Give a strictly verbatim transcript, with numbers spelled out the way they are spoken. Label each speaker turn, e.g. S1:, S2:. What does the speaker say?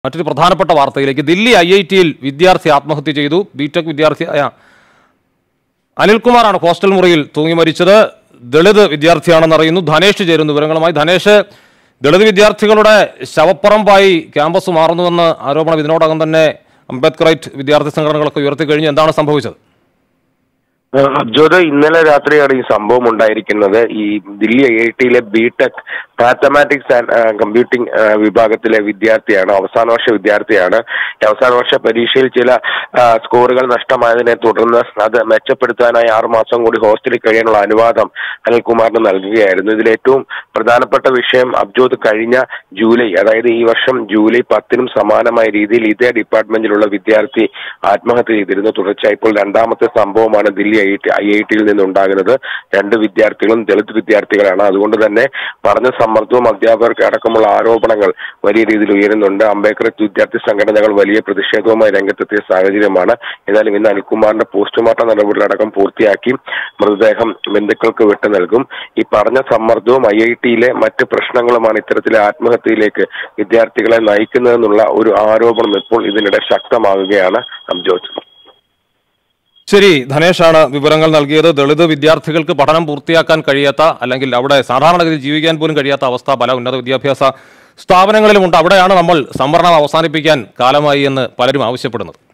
S1: മറ്റൊരു പ്രധാനപ്പെട്ട വാർത്തയിലേക്ക്. ദില്ലി ഐ ഐ ടിയിൽ വിദ്യാർത്ഥി ആത്മഹത്യ ചെയ്തു. ബിടെക് വിദ്യാർത്ഥിയായ അനിൽകുമാറാണ് ഹോസ്റ്റൽ മുറിയിൽ തൂങ്ങി മരിച്ചത്. ദളിത് വിദ്യാർത്ഥിയാണെന്ന് അറിയുന്നു. ധനേഷ് ചേരുന്നു വിവരങ്ങളുമായി. ധനേഷ്, ദളിത് വിദ്യാർത്ഥികളുടെ ശവപ്പറമ്പായി ക്യാമ്പസ് മാറുന്നുവെന്ന് ആരോപണം ഇതിനോടകം തന്നെ അംബേദ്കറൈറ്റ് വിദ്യാർത്ഥി സംഘടനകളൊക്കെ ഉയർത്തി കഴിഞ്ഞു. എന്താണ് സംഭവിച്ചത്?
S2: അബ്ജോദ്, ഇന്നലെ രാത്രിയാണ് ഈ സംഭവം ഉണ്ടായിരിക്കുന്നത്. ഈ ദില്ലി ഐ ഐ ടിയിലെ ബിടെക് മാത്തമാറ്റിക്സ് ആൻഡ് കമ്പ്യൂട്ടിംഗ് വിഭാഗത്തിലെ വിദ്യാർത്ഥിയാണ്, അവസാന വർഷ വിദ്യാർത്ഥിയാണ്. അവസാന വർഷ പരീക്ഷയിൽ ചില സ്കോറുകൾ നഷ്ടമായതിനെ തുടർന്ന് അത് മെച്ചപ്പെടുത്താനായി ആറുമാസം കൂടി ഹോസ്റ്റലിൽ കഴിയാനുള്ള അനുവാദം അനിൽകുമാറിന് നൽകുകയായിരുന്നു. ഇതിൽ ഏറ്റവും പ്രധാനപ്പെട്ട വിഷയം അബ്ജോദ്, കഴിഞ്ഞ ജൂലൈ, അതായത് ഈ വർഷം ജൂലൈ പത്തിനും സമാനമായ രീതിയിൽ ഇതേ ഡിപ്പാർട്ട്മെന്റിലുള്ള വിദ്യാർത്ഥി ആത്മഹത്യ ചെയ്തിരുന്നു. തുടർച്ചയായി ഇപ്പോൾ രണ്ടാമത്തെ സംഭവമാണ് ദില്ലി ഐ ഐ ടിയിൽ നിന്നുണ്ടാകുന്നത്. രണ്ട് വിദ്യാർത്ഥികളും ദളിത് വിദ്യാർത്ഥികളാണ്. അതുകൊണ്ട് തന്നെ പഠന സമ്മർദ്ദവും അധ്യാപകർക്ക് അടക്കമുള്ള ആരോപണങ്ങൾ വലിയ രീതിയിൽ ഉയരുന്നുണ്ട്. അംബേദ്കർ വിദ്യാർത്ഥി സംഘടനകൾ വലിയ പ്രതിഷേധവുമായി രംഗത്തെത്തിയ സാഹചര്യമാണ്. ഏതായാലും ഇന്ന് അനിൽകുമാറിന്റെ പോസ്റ്റ്മോർട്ടം നടപടികളടക്കം പൂർത്തിയാക്കി മൃതദേഹം ബന്ധുക്കൾക്ക് വിട്ടു നൽകും. ഈ പഠന സമ്മർദ്ദവും ഐ ഐ ടിയിലെ മറ്റ് പ്രശ്നങ്ങളുമാണ് ഇത്തരത്തിലെ ആത്മഹത്യയിലേക്ക് വിദ്യാർത്ഥികളെ നയിക്കുന്നതെന്നുള്ള ഒരു ആരോപണം ഇപ്പോൾ ഇതിനിടെ ശക്തമാകുകയാണ്. അംജോദ്,
S1: ശരി, ധനേഷാണ് വിവരങ്ങൾ നൽകിയത്. ദളിത് വിദ്യാർത്ഥികൾക്ക് പഠനം പൂർത്തിയാക്കാൻ കഴിയാത്ത, അല്ലെങ്കിൽ അവിടെ സാധാരണഗതിയിൽ ജീവിക്കാൻ പോലും കഴിയാത്ത അവസ്ഥ പല ഉന്നത വിദ്യാഭ്യാസ സ്ഥാപനങ്ങളിലുമുണ്ട്. അവിടെയാണ് നമ്മൾ സംവരണം അവസാനിപ്പിക്കാൻ കാലമായി എന്ന് പലരും ആവശ്യപ്പെടുന്നത്.